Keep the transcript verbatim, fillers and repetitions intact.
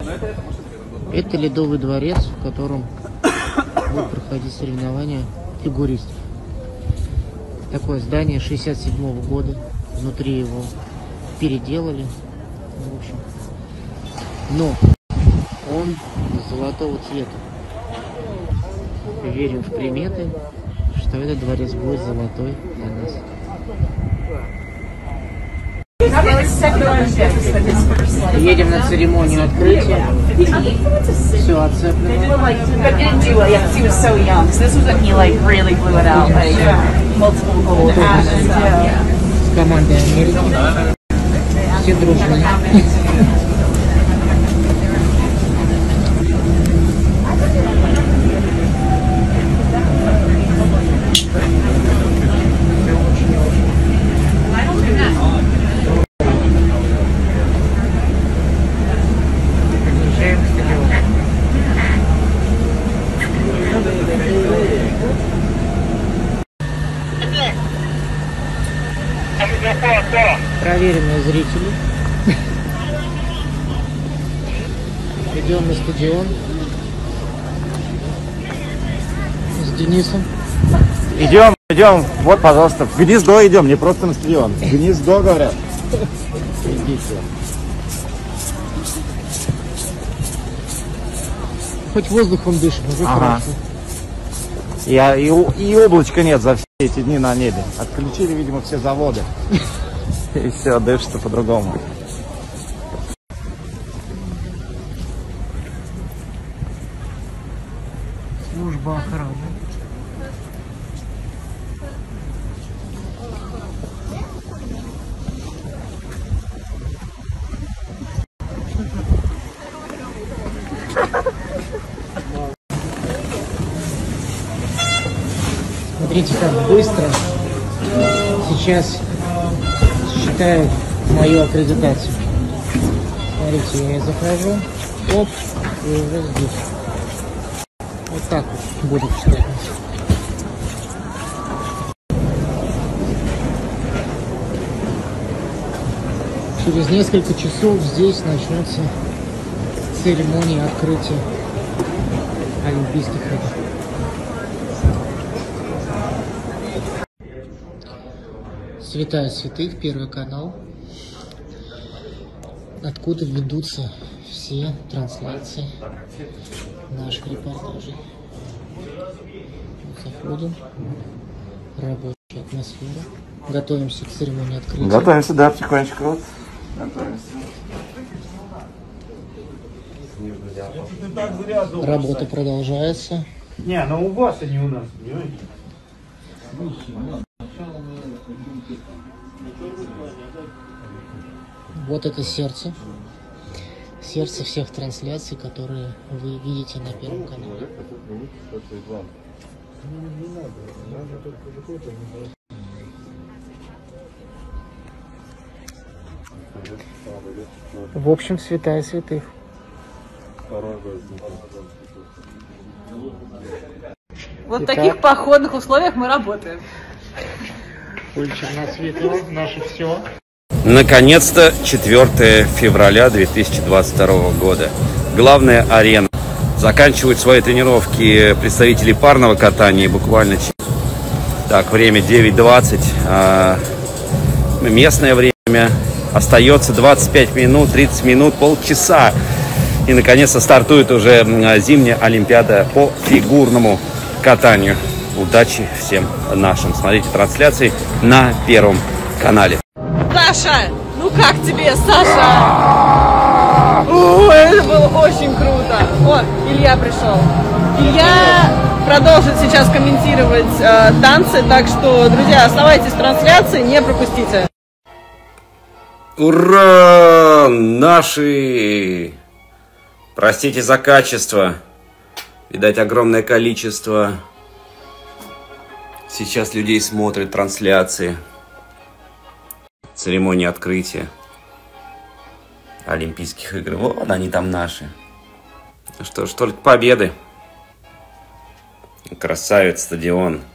Это Ледовый дворец, в котором будут проходить соревнования фигуристов. Такое здание шестьдесят седьмого года. Внутри его переделали. В общем. Но он золотого цвета. Верим в приметы, что этот дворец будет золотой для нас. Едем на церемонию открытия. Все оцеплено. С командой Америки. Все дружные. Проверенные зрители. Идем на стадион с Денисом. Идем, идем. Вот, пожалуйста, в гнездо идем, не просто на стадион. В гнездо, говорят. Идите. Хоть воздухом дышим, уже ага. хорошо. И, и, и облачка нет за все эти дни на небе. Отключили, видимо, все заводы. И все, дышится по-другому. Служба охраны. Смотрите, как быстро сейчас считают мою аккредитацию. Смотрите, я захожу, оп, и уже здесь. Вот так вот буду считать. Через несколько часов здесь начнется церемония открытия Олимпийских игр. Святая святых, Первый канал, откуда ведутся все трансляции наших репортажей. Вот заходим, рабочая атмосфера, готовимся к церемонии открытия. Готовимся, да, потихонечку. Вот. Готовимся. Работа продолжается. Не, ну у вас, а не у нас, понимаете? Вот это сердце. Сердце всех трансляций, которые вы видите на Первом канале. В общем, святая святых. Вот в таких походных условиях мы работаем. Кульчик на светло, наше все. Наконец-то четвёртое февраля две тысячи двадцать второго года. Главная арена. Заканчивают свои тренировки представители парного катания буквально. Так, время девять двадцать. Местное время. Остается двадцать пять минут, тридцать минут, полчаса. И наконец-то стартует уже зимняя Олимпиада по фигурному катанию. Удачи всем нашим. Смотрите трансляции на Первом канале. Саша, ну как тебе, Саша? О, это было очень круто. О, Илья пришел. Илья продолжит сейчас комментировать э, танцы, так что, друзья, оставайтесь в трансляции, не пропустите. Ура! Наши! Простите за качество. Видать, огромное количество. Сейчас людей смотрят трансляции. Церемонии открытия Олимпийских игр. Вот они там наши. Что ж, только победы. Красавец стадион.